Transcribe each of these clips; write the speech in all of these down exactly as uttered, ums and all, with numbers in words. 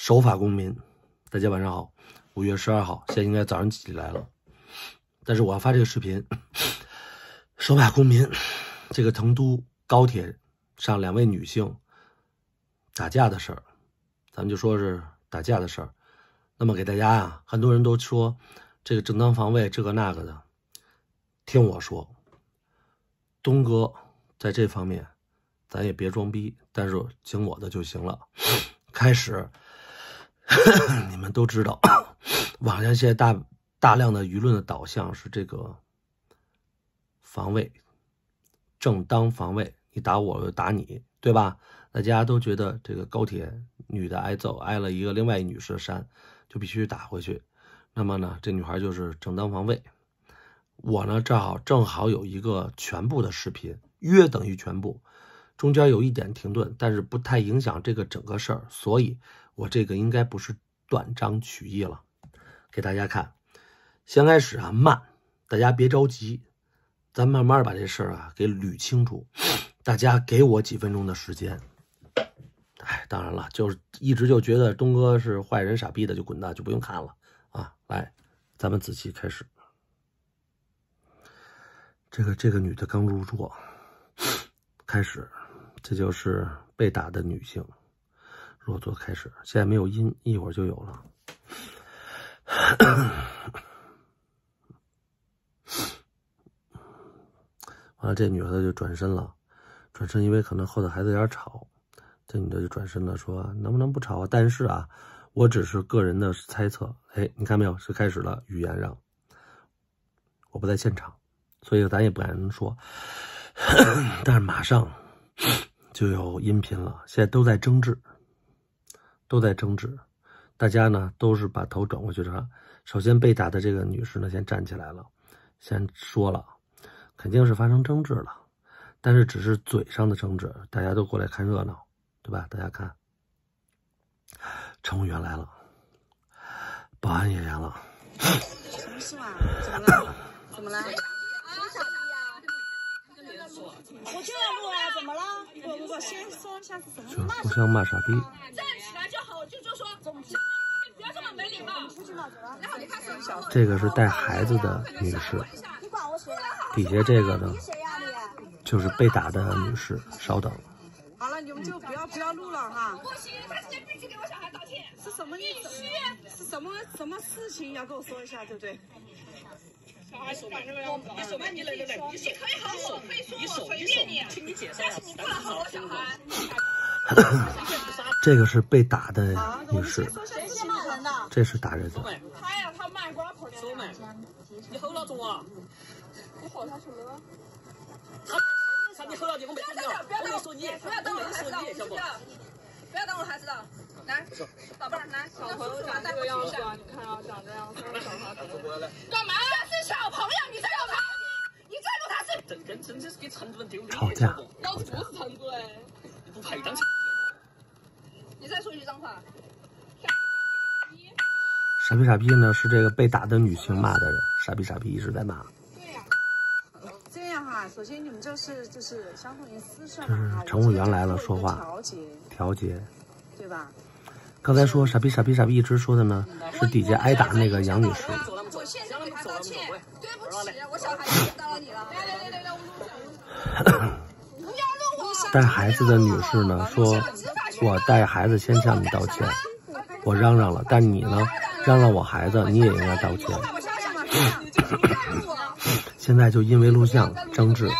守法公民，大家晚上好。五月十二号，现在应该早上起来了，但是我要发这个视频。守法公民，这个成都高铁上两位女性打架的事儿，咱们就说是打架的事儿。那么给大家啊，很多人都说这个正当防卫这个那个的，听我说，东哥在这方面咱也别装逼，但是听我的就行了。开始你们都知道，网上现在大大量的舆论的导向是这个防卫，正当防卫，你打我我打你，对吧？大家都觉得这个高铁女的挨揍，挨了一个另外一女士的扇，就必须打回去。那么呢，这女孩就是正当防卫。我呢正好正好有一个全部的视频，约等于全部，中间有一点停顿，但是不太影响这个整个事儿，所以我这个应该不是断章取义了，给大家看。先开始啊，慢，大家别着急，咱慢慢把这事儿啊给捋清楚。大家给我几分钟的时间。哎，当然了，就是一直就觉得东哥是坏人傻逼的就滚蛋，就不用看了啊。来，咱们仔细开始。这个这个女的刚入座，开始，这就是被打的女性入座开始。现在没有音，一会儿就有了。完了，这女的就转身了，转身因为可能后头孩子有点吵，这女的就转身了，说能不能不吵啊？但是啊，我只是个人的猜测。哎，你看没有？是开始了，语言上，我不在现场，所以咱也不敢说。但是马上就有音频了，现在都在争执，都在争执。大家呢都是把头转过去了。首先被打的这个女士呢，先站起来了，先说了。肯定是发生争执了，但是只是嘴上的争执，大家都过来看热闹，对吧？大家看，乘务员来了，保安也来了。 什么事嘛？怎么了？怎么了？我就要录啊，怎么了？不不不，先说一下是什么？ 就是互相骂傻逼。 站起来就好，就就说，不要这么没礼貌。然后你看这个是带孩子的女士。底下这个呢，就是被打的女士。稍等。 好了，你们就不要不要录了哈。 不行，他今天必须给我小孩道歉。 是什么意思？是什么什么事情要跟我说一下，对不对？ 小孩手办这个样子，你手办你来来来，你可以好好可以说我随便你，请你解释。但是你不能吼我小孩。 这个是被打的女士， 谁骂人的？ 这是打人的。 他呀，他卖瓜婆的。收买，你吼老中啊？你吼他什么了？他你吼老的，我没听到，我没说你，不要当我孩子的，不要当我孩子的。来，宝贝儿，来，小朋友长这个样子啊，你看啊，长这样，三个小孩怎么过来？干嘛？是小朋友，你在逗他？你在逗他是？真跟真的是给成都人丢脸。 吵架。 老子不是成都人，你不配当。你再说一句脏话。 傻逼傻逼呢，是这个被打的女性骂的人，傻逼傻逼一直在骂。 对呀。这样哈，首先你们就是就是相当于私事这是乘务员来了，说话调节调节， 对吧？ 刚才说傻逼傻逼傻逼一直说的呢，是底下挨打那个杨女士。 我现在给他道歉，对不起，我小孩子打到你了。来来来来，我录下。不要录我。 带孩子的女士呢说，我带孩子先向你道歉，我嚷嚷了，但你呢嚷嚷我孩子，你也应该道歉。现在就因为录像争执。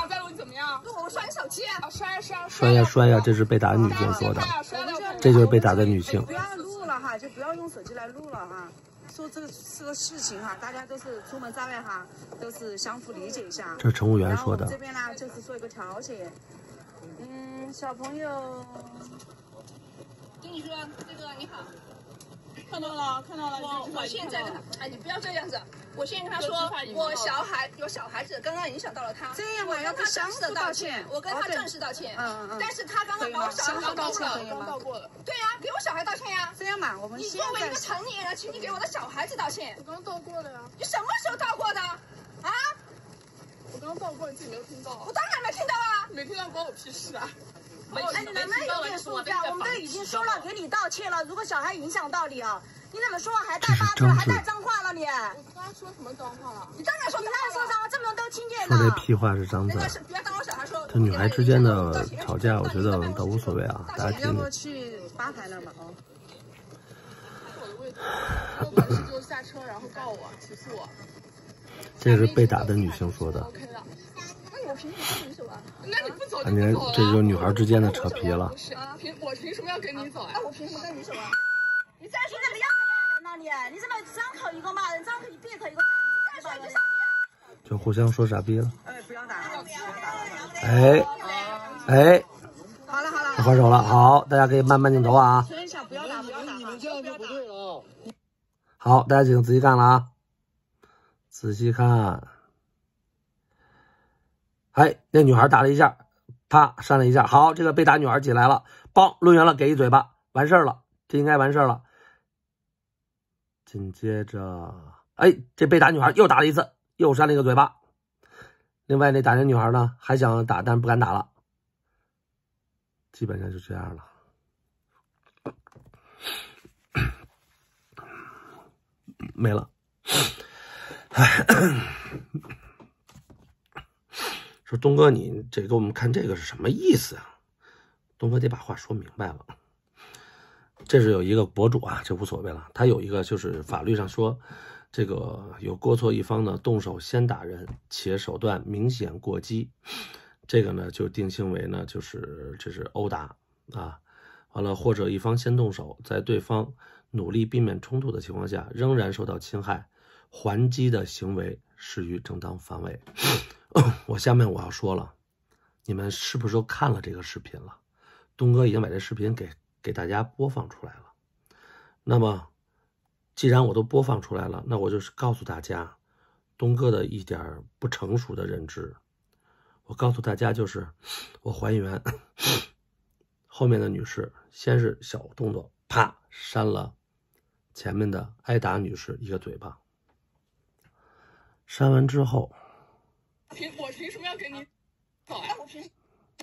摔呀摔呀，这是被打的女性说的，这就是被打的女性。 不要录了哈，就不要用手机来录了哈。说这个这个事情哈，大家都是出门在外哈，都是相互理解一下。 这是乘务员说的。 这边呢就是做一个调解。嗯，小朋友， 跟你说这个你好。 看到了，看到了。 我我现在跟他，哎，你不要这样子。我现在跟他说，我小孩有小孩子，刚刚影响到了他。 这样嘛， 要跟他正式的道歉，我跟他正式道歉。 嗯嗯。 但是他刚刚把我小孩道歉了， 刚道过了。 对呀，给我小孩道歉呀。 这样嘛，我们你作为一个成年人，请你给我的小孩子道歉。 我刚道过了呀。 你什么时候道过的？啊？ 我刚道过，你自己没有听到。 我当然没听到啊。 没听到关我屁事啊。 哎，你能不能有点素质啊？我们都已经说了，给你道歉了。如果小孩影响到你啊，你怎么说还带八字，还带脏话了你？我刚才说什么脏话了？你当然说，你当然说脏话，这么多人都听见了。 说这屁话是脏字。这女孩之间的吵架，我觉得都无所谓啊，大家听听。 要不去吧台了吧？哦。 有本事就下车，然后告我，起诉我。 这是被打的女性说的。 OK 的。那我凭什么跟你走啊？那你不走就不走了。这就是女孩之间的扯皮了。 凭我凭什么要跟你走啊？ 那我凭什么跟你走啊？你再说怎么样骂人呢？你你怎么张口一个骂人，张口闭口一个打？你再说一个傻逼。 就互相说傻逼了。 哎，不要打了，不要打了。 哎哎。 好了好了。 还手了，好，大家可以慢慢镜头啊。 停一下，不要打，不要打，你们这样就不对了。 好，大家请仔细看了啊，仔细看。哎，那女孩打了一下，啪扇了一下。好，这个被打女孩起来了，嘣抡圆了，给一嘴巴，完事儿了，这应该完事儿了。紧接着，哎，这被打女孩又打了一次，又扇了一个嘴巴。另外那打人女孩呢，还想打，但是不敢打了。基本上就这样了。没了。说东哥，你这给我们看这个是什么意思啊？东哥得把话说明白了。这是有一个博主啊，这无所谓了。他有一个就是法律上说，这个有过错一方呢动手先打人，且手段明显过激，这个呢就定性为呢就是这是殴打啊。完了，或者一方先动手，在对方努力避免冲突的情况下，仍然受到侵害，还击的行为适于正当防卫。我下面我要说了，你们是不是都看了这个视频了？东哥已经把这视频给给大家播放出来了。那么，既然我都播放出来了，那我就是告诉大家，东哥的一点不成熟的认知。我告诉大家，就是我还原。后面的女士先是小动作，啪扇了前面的挨打女士一个嘴巴。扇完之后， 凭我凭什么要跟你走啊？我凭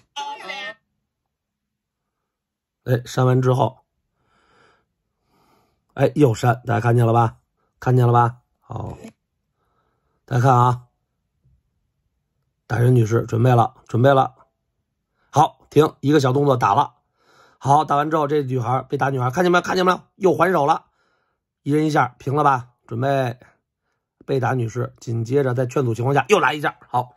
哎，扇完之后，哎，又扇，大家看见了吧？看见了吧？好，大家看啊，打人女士准备了，准备了，好，停，一个小动作打了。好，打完之后，这女孩被打女孩看见没有？看见没有？又还手了，一人一下，平了吧？准备，被打女士紧接着在劝阻情况下又来一下。好，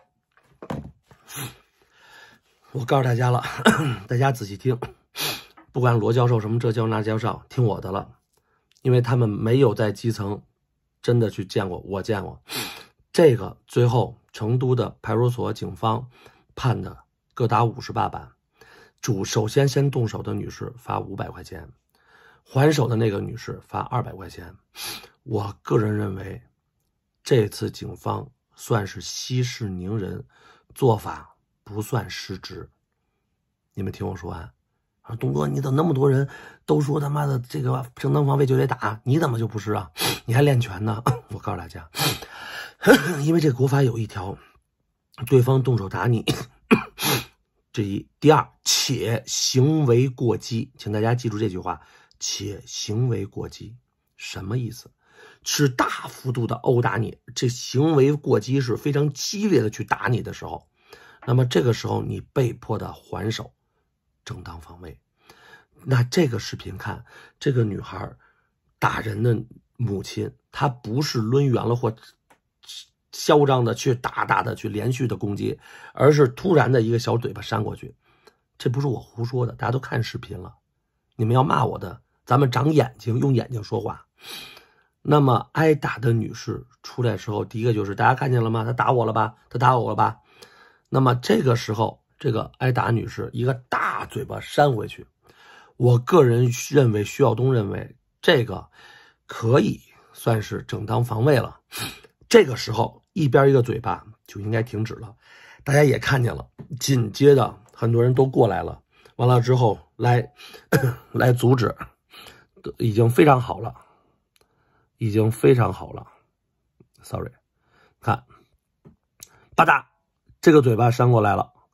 我告诉大家了，大家仔细听，不管罗教授什么这教授那教授，听我的了，因为他们没有在基层真的去见过，我见过。这个最后成都的派出所警方判的各打五十八板。主首先先动手的女士罚五百块钱，还手的那个女士罚二百块钱。我个人认为，这次警方算是息事宁人，做法不算失职。你们听我说完。啊，东哥，你怎么那么多人都说他妈的这个正当防卫就得打，你怎么就不是啊？你还练拳呢？我告诉大家，因为这国法有一条，对方动手打你。这一，第二，且行为过激，请大家记住这句话，且行为过激，什么意思？是大幅度的殴打你，这行为过激是非常激烈的去打你的时候，那么这个时候你被迫的还手，正当防卫。那这个视频看，这个女孩打人的母亲，她不是抡圆了或嚣张的去大大的去连续的攻击，而是突然的一个小嘴巴扇过去。这不是我胡说的，大家都看视频了。你们要骂我的，咱们长眼睛，用眼睛说话。那么挨打的女士出来时候，第一个就是大家看见了吗？她打我了吧？她打我了吧？那么这个时候，这个挨打女士一个大嘴巴扇回去。我个人认为，徐晓东认为这个可以算是正当防卫了。这个时候一边一个嘴巴就应该停止了，大家也看见了，紧接着很多人都过来了，完了之后来来阻止，已经非常好了，已经非常好了 ，sorry， 看，吧嗒，这个嘴巴扇过来了，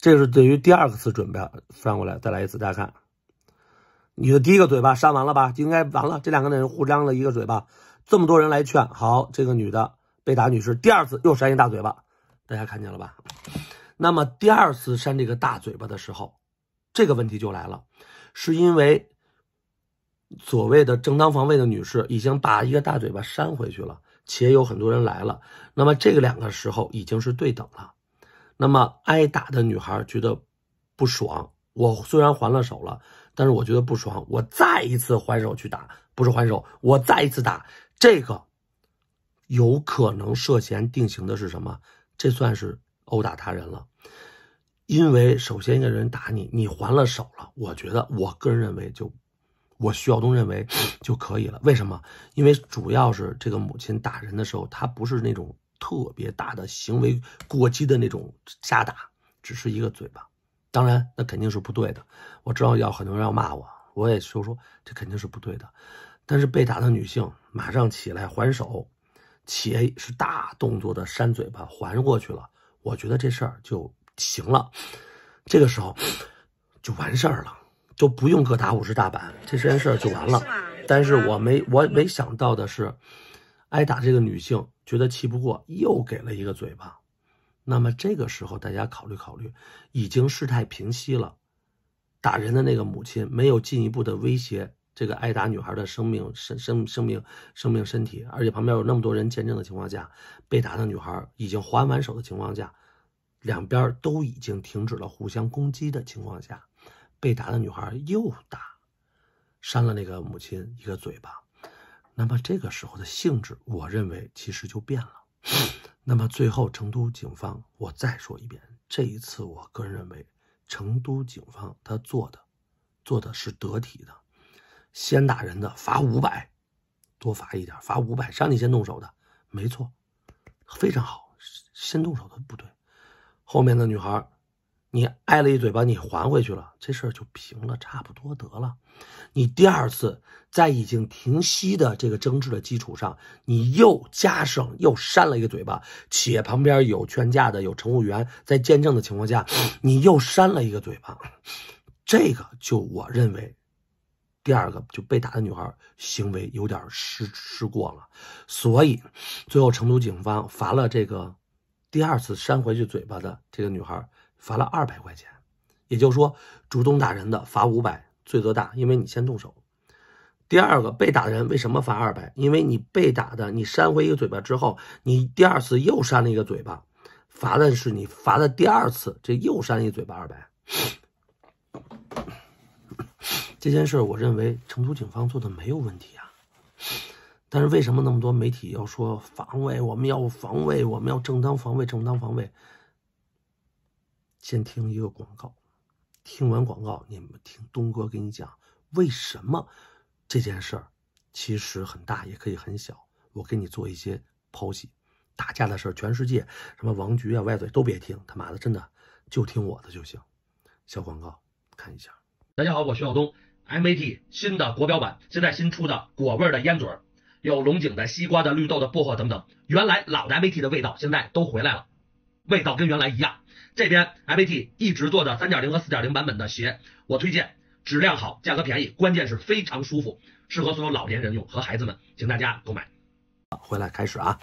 这是对于第二次准备，翻过来再来一次，大家看，你的第一个嘴巴扇完了吧，应该完了，这两个人互张了一个嘴巴，这么多人来劝，好，这个女的被打女士第二次又扇一大嘴巴，大家看见了吧？那么第二次扇这个大嘴巴的时候，这个问题就来了，是因为所谓的正当防卫的女士已经把一个大嘴巴扇回去了，且有很多人来了，那么这个两个时候已经是对等了。那么挨打的女孩觉得不爽，我虽然还了手了，但是我觉得不爽，我再一次还手去打，不是还手，我再一次打，这个有可能涉嫌定刑的是什么？这算是殴打他人了。因为首先一个人打你，你还了手了，我觉得我个人认为就我徐晓东认为就可以了。为什么？因为主要是这个母亲打人的时候，她不是那种特别大的行为过激的那种瞎打，只是一个嘴巴。当然那肯定是不对的，我知道要很多人要骂我，我也说说这肯定是不对的。但是被打的女性马上起来还手，且是大动作的扇嘴巴还过去了，我觉得这事儿就行了，这个时候就完事儿了，就不用各打五十大板，这件事儿就完了。但是我没我没想到的是，挨打这个女性觉得气不过，又给了一个嘴巴。那么这个时候大家考虑考虑，已经事态平息了，打人的那个母亲没有进一步的威胁这个挨打女孩的生命生生生命生命身体，而且旁边有那么多人见证的情况下，被打的女孩已经还完手的情况下，两边都已经停止了互相攻击的情况下，被打的女孩又打扇了那个母亲一个嘴巴。那么这个时候的性质我认为其实就变了。那么最后成都警方，我再说一遍，这一次我个人认为成都警方他做的做的是得体的，先打人的罚五百，多罚一点，罚五百，让你先动手的没错，非常好，先动手的不对。后面的女孩你挨了一嘴巴，你还回去了，这事儿就平了，差不多得了。你第二次在已经停息的这个争执的基础上，你又加上又扇了一个嘴巴，且旁边有劝架的有乘务员在见证的情况下，你又扇了一个嘴巴，这个就我认为第二个就被打的女孩行为有点失失过了，所以最后成都警方罚了这个第二次扇回去嘴巴的这个女孩罚了二百块钱，也就是说主动打人的罚五百，罪责大，因为你先动手。第二个被打的人为什么罚二百？因为你被打的，你扇回一个嘴巴之后，你第二次又扇了一个嘴巴，罚的是你罚的第二次，这又扇一嘴巴二百。这件事我认为成都警方做的没有问题啊。但是为什么那么多媒体要说防卫，我们要防卫，我们要正当防卫，正当防卫？先听一个广告，听完广告，你们听东哥给你讲为什么这件事儿其实很大，也可以很小。我给你做一些剖析。打架的事儿，全世界什么王局啊、歪嘴都别听，他妈的真的就听我的就行。小广告看一下。 大家好，我徐晓东。M A T 新的国标版，现在新出的果味的烟嘴，有龙井的、西瓜的、绿豆的、薄荷等等。原来老的 M A T 的味道现在都回来了，味道跟原来一样。这边 M A T 一直做的 三点零 和 四点零 版本的鞋，我推荐，质量好，价格便宜，关键是非常舒服，适合所有老年人用和孩子们，请大家购买。 回来开始啊，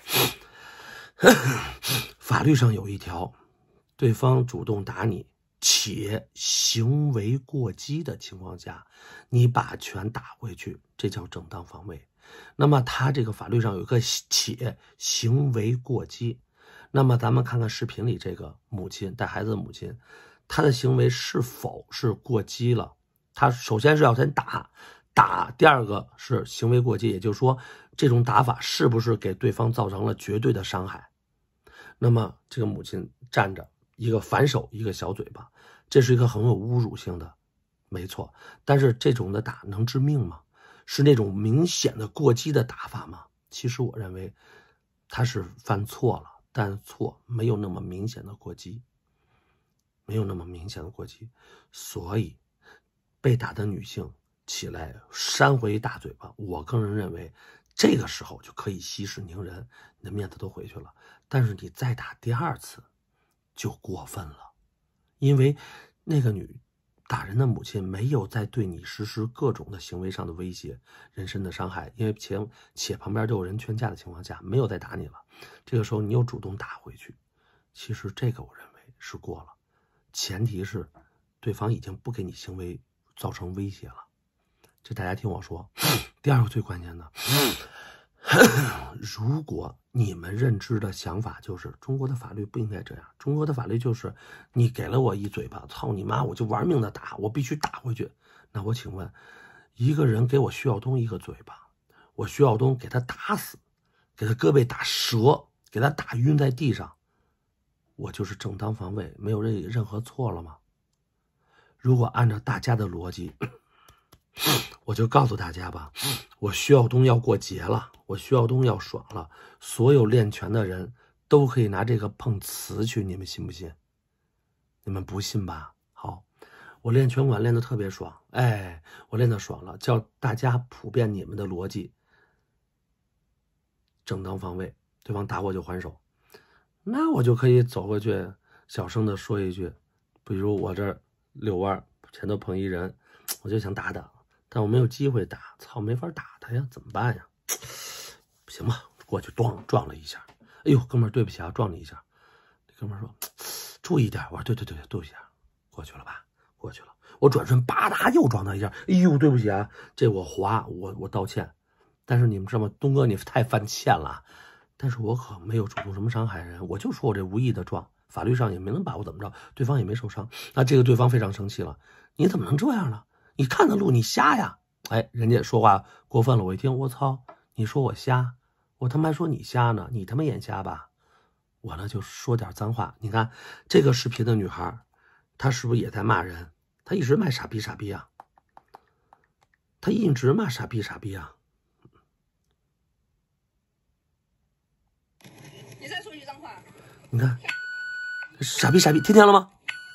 法律上有一条，对方主动打你且行为过激的情况下，你把拳打回去，这叫正当防卫。那么他这个法律上有一个且行为过激，那么咱们看看视频里这个母亲带孩子的母亲，她的行为是否是过激了？她首先是要先打打，第二个是行为过激，也就是说这种打法是不是给对方造成了绝对的伤害？那么这个母亲站着，一个反手一个小嘴巴，这是一个很有侮辱性的，没错。但是这种的打能致命吗？是那种明显的过激的打法吗？其实我认为他是犯错了，但错没有那么明显的过激，没有那么明显的过激。所以被打的女性起来扇回一大嘴巴，我个人认为这个时候就可以息事宁人，你的面子都回去了。但是你再打第二次就过分了， 因为那个女打人的母亲没有在对你实施各种的行为上的威胁、人身的伤害，因为且且旁边都有人劝架的情况下，没有再打你了。这个时候你又主动打回去，其实这个我认为是过了，前提是对方已经不给你行为造成威胁了。这大家听我说。第二个最关键的，如果你们认知的想法就是中国的法律不应该这样，中国的法律就是你给了我一嘴巴，操你妈，我就玩命的打，我必须打回去。那我请问，一个人给我徐晓东一个嘴巴，我徐晓东给他打死，给他胳膊打折，给他打晕在地上，我就是正当防卫，没有任任何错了吗？如果按照大家的逻辑，我就告诉大家吧，我徐晓东要过节了，我徐晓东要爽了，所有练拳的人都可以拿这个碰瓷去，你们信不信？你们不信吧？好，我练拳馆练得特别爽，哎，我练得爽了，叫大家普遍你们的逻辑，正当防卫，对方打我就还手，那我就可以走过去，小声的说一句，比如我这儿遛弯，前头捧一人，我就想打打。但我没有机会打，操，没法打他呀，怎么办呀？行吧，过去撞撞了一下，哎呦，哥们儿，对不起啊，撞你一下。那哥们儿说，注意点。我说，对对对，对不起啊，过去了吧，过去了。我转身，吧嗒又撞他一下，哎呦，对不起啊，这我滑，我我道歉。但是你们知道吗，东哥你太犯欠了，但是我可没有主动什么伤害人，我就说我这无意的撞，法律上也没能把我怎么着，对方也没受伤。那这个对方非常生气了，你怎么能这样呢？你看的路，你瞎呀！哎，人家说话过分了，我一听，我操！你说我瞎，我他妈还说你瞎呢，你他妈眼瞎吧？我呢就说点脏话。你看这个视频的女孩，她是不是也在骂人？她一直骂傻逼傻逼啊！她一直骂傻逼傻逼啊！ 你再说一句脏话。 你看，傻逼傻逼，听见了吗？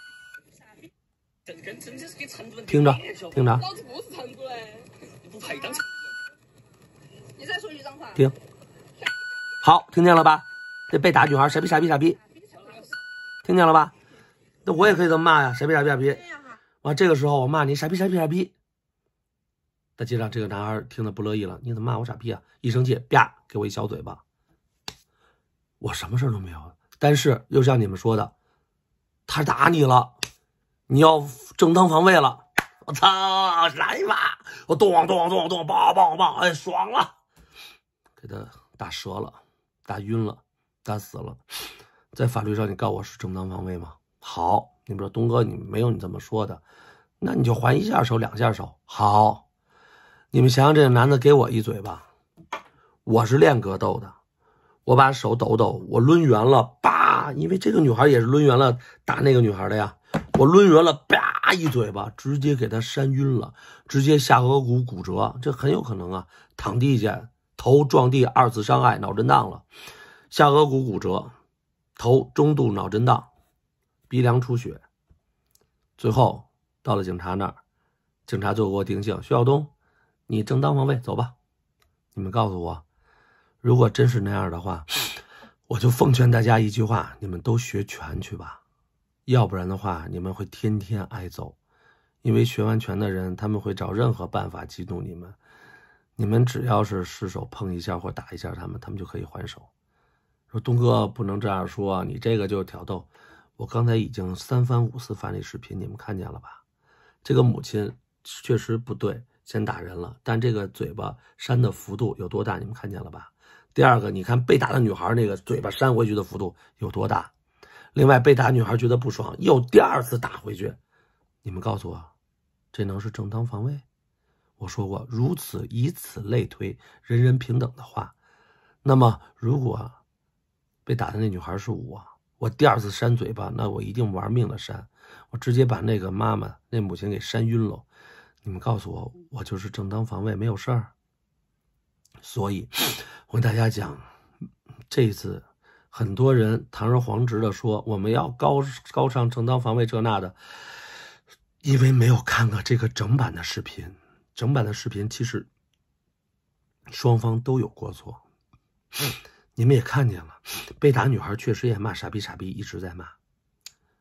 听着，听着， 老子不是成都的， 你不配当成都。 你再说一句脏话。 听，好，听见了吧？这被打女孩傻逼傻逼傻逼，听见了吧？那我也可以这么骂呀，傻逼傻逼傻逼。完这个时候我骂你傻逼傻逼傻逼，再接着这个男孩听得不乐意了，你怎么骂我傻逼啊？一生气，啪，给我一小嘴巴。我什么事都没有，但是又像你们说的，他打你了。你要正当防卫了，我操，来吧！我咚咚咚咚，梆梆梆，哎，爽了，给他打折了，打晕了，打死了。在法律上，你告我是正当防卫吗？好，你们说东哥，你没有你这么说的，那你就还一下手，两下手。好，你们想想，这个男的给我一嘴巴，我是练格斗的，我把手抖抖，我抡圆了，叭，因为这个女孩也是抡圆了打那个女孩的呀。我抡圆了，啪一嘴巴，直接给他扇晕了，直接下颌骨骨折，这很有可能啊，躺地下，头撞地，二次伤害，脑震荡了，下颌骨骨折，头中度脑震荡，鼻梁出血，最后到了警察那儿，警察就给我定性，徐晓东，你正当防卫，走吧。你们告诉我，如果真是那样的话，我就奉劝大家一句话，你们都学拳去吧。要不然的话，你们会天天挨揍，因为学完拳的人，他们会找任何办法激怒你们。你们只要是失手碰一下或打一下他们，他们就可以还手。说东哥不能这样说，你这个就是挑逗。我刚才已经三番五次发那视频，你们看见了吧？这个母亲确实不对，先打人了，但这个嘴巴扇的幅度有多大，你们看见了吧？第二个，你看被打的女孩那个嘴巴扇回去的幅度有多大？另外，被打女孩觉得不爽，又第二次打回去，你们告诉我，这能是正当防卫？我说过，如此以此类推，人人平等的话，那么如果被打的那女孩是我，我第二次扇嘴巴，那我一定玩命的扇，我直接把那个妈妈、那母亲给扇晕了。你们告诉我，我就是正当防卫，没有事儿。所以，我跟大家讲，这一次。很多人堂而皇之的说我们要高高尚正当防卫这那的，因为没有看过这个整版的视频。整版的视频其实双方都有过错，你们也看见了，被打女孩确实也骂傻逼傻逼，一直在骂。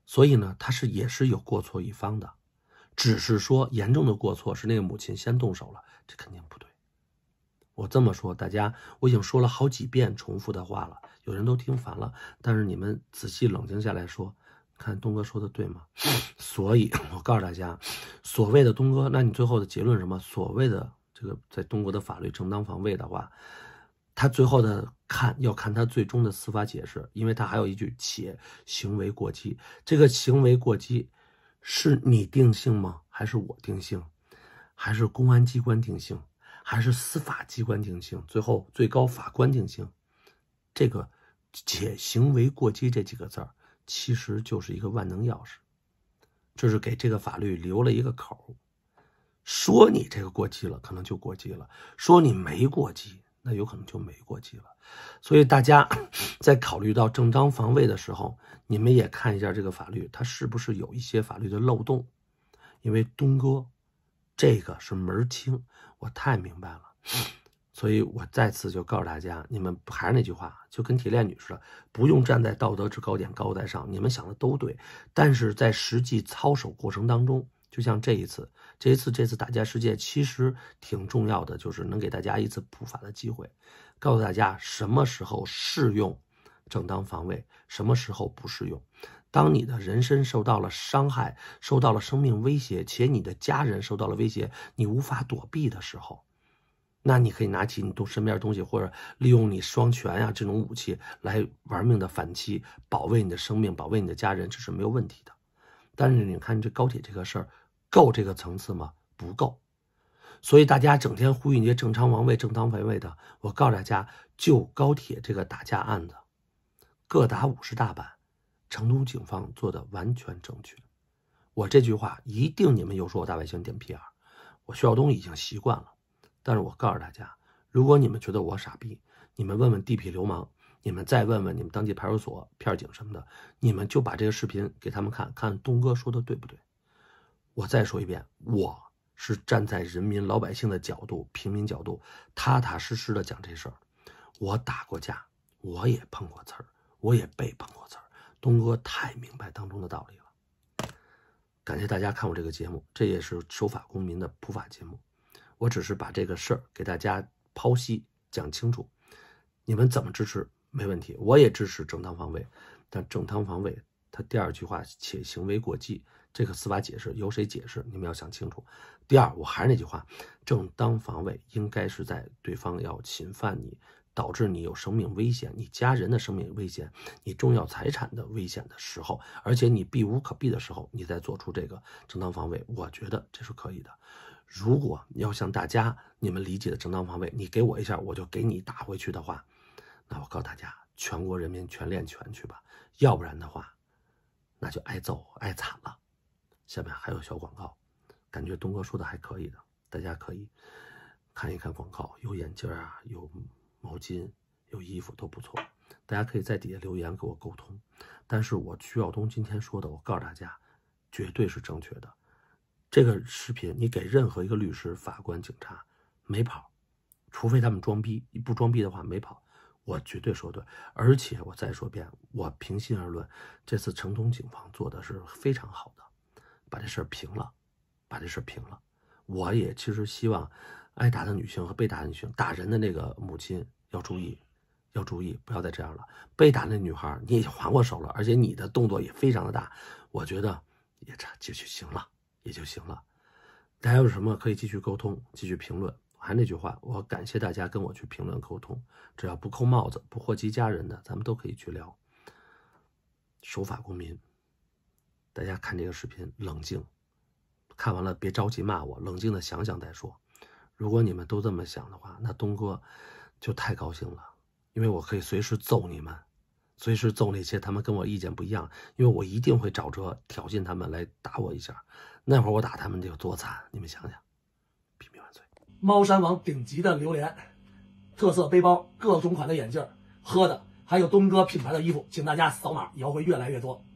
所以呢，他是也是有过错一方的，只是说严重的过错是那个母亲先动手了，这肯定不对。我这么说，大家我已经说了好几遍重复的话了，有人都听烦了，但是你们仔细冷静下来说，看东哥说的对吗？所以我告诉大家，所谓的东哥，那你最后的结论是什么？所谓的这个在中国的法律正当防卫的话，他最后的看要看他最终的司法解释，因为他还有一句且行为过激，这个行为过激是你定性吗？还是我定性？还是公安机关定性？还是司法机关定性？最后最高法官定性？这个且行为过激这几个字儿，其实就是一个万能钥匙，这是给这个法律留了一个口，说你这个过激了，可能就过激了；说你没过激，那有可能就没过激了。所以大家在考虑到正当防卫的时候，你们也看一下这个法律，它是不是有一些法律的漏洞。因为东哥这个是门清，我太明白了，所以我再次就告诉大家，你们还是那句话，就跟铁链女似的，不用站在道德制高点高在上，你们想的都对，但是在实际操守过程当中，就像这一次这一次这次打架事件其实挺重要的，就是能给大家一次普法的机会，告诉大家什么时候适用正当防卫，什么时候不适用。当你的人身受到了伤害，受到了生命威胁，且你的家人受到了威胁，你无法躲避的时候，那你可以拿起你身边的东西，或者利用你双拳呀、啊、这种武器来玩命的反击，保卫你的生命，保卫你的家人，这是没有问题的。但是你看这高铁这个事儿，够这个层次吗？不够。所以大家整天呼吁那些正当防卫、正当防卫的，我告诉大家，就高铁这个打架案子，各打五十大板，成都警方做的完全正确。我这句话一定你们又说我大外宣点 P R， 我徐晓东已经习惯了。但是我告诉大家，如果你们觉得我傻逼，你们问问地痞流氓，你们再问问你们当地派出所、片警什么的，你们就把这个视频给他们看看，东哥说的对不对？我再说一遍，我是站在人民老百姓的角度、平民角度，踏踏实实的讲这事儿。我打过架，我也碰过刺儿，我也被碰过刺儿。东哥太明白当中的道理了。感谢大家看我这个节目，这也是守法公民的普法节目。我只是把这个事儿给大家剖析讲清楚，你们怎么支持没问题，我也支持正当防卫。但正当防卫它第二句话且行为过激，这个司法解释由谁解释，你们要想清楚。第二，我还是那句话，正当防卫应该是在对方要侵犯你，导致你有生命危险，你家人的生命危险，你重要财产的危险的时候，而且你避无可避的时候，你再做出这个正当防卫，我觉得这是可以的。如果要像大家你们理解的正当防卫，你给我一下我就给你打回去的话，那我告诉大家，全国人民全练拳去吧，要不然的话那就挨揍挨惨了。下面还有小广告，感觉东哥说的还可以的，大家可以看一看广告，有眼镜啊，有毛巾，有衣服都不错，大家可以在底下留言给我沟通。但是我徐晓东今天说的，我告诉大家绝对是正确的。这个视频你给任何一个律师、法官、警察没跑，除非他们装逼，不装逼的话没跑，我绝对说对。而且我再说遍，我平心而论，这次成都警方做的是非常好的，把这事儿平了，把这事儿平了。我也其实希望挨打的女性和被打的女性，打人的那个母亲要注意，要注意，不要再这样了。被打那女孩你也还过手了，而且你的动作也非常的大，我觉得也差就就行了，也就行了。大家有什么可以继续沟通，继续评论。还那句话，我感谢大家跟我去评论沟通，只要不扣帽子、不祸及家人的，咱们都可以去聊。守法公民，大家看这个视频冷静，看完了别着急骂我，冷静的想想再说。如果你们都这么想的话，那东哥就太高兴了，因为我可以随时揍你们，随时揍那些他们跟我意见不一样，因为我一定会找着挑衅他们来打我一下。那会儿我打他们得有多惨，你们想想。平民万岁！ 猫山王顶级的榴莲，特色背包，各种款的眼镜，喝的，还有东哥品牌的衣服，请大家扫码，以后会越来越多。